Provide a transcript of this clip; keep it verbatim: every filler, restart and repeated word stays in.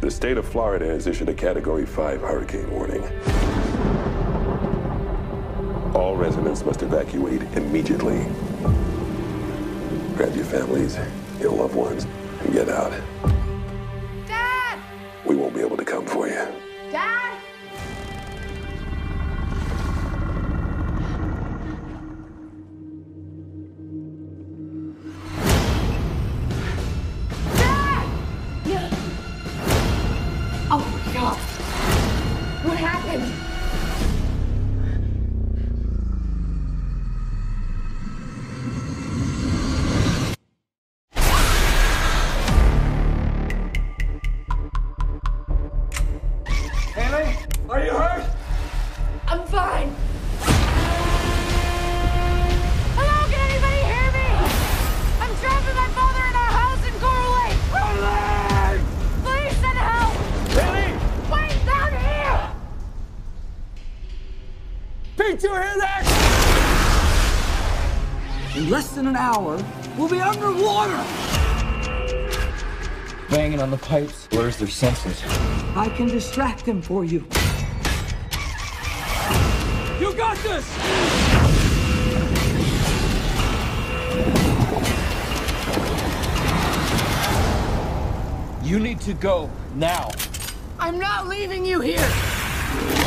The state of Florida has issued a Category five hurricane warning. All residents must evacuate immediately. Grab your families, your loved ones, and get out. Dad! We won't be able to come for you. Dad! Dad! Yeah. Oh my God. What happened? Are you hurt? I'm fine. Hello, can anybody hear me? I'm trapped with my father in our house in Coral Lake. Riley! Please send help. Billy! Wait, down here. Pete, you hear that? In less than an hour, we'll be underwater. Banging on the pipes blurs their senses. I can distract them for you. You got this! You need to go now. I'm not leaving you here.